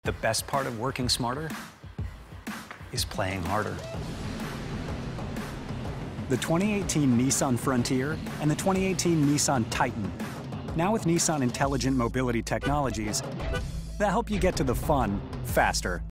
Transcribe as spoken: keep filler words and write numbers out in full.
The best part of working smarter is playing harder. The twenty eighteen Nissan Frontier and the twenty eighteen Nissan Titan. Now with Nissan Intelligent Mobility Technologies that help you get to the fun faster.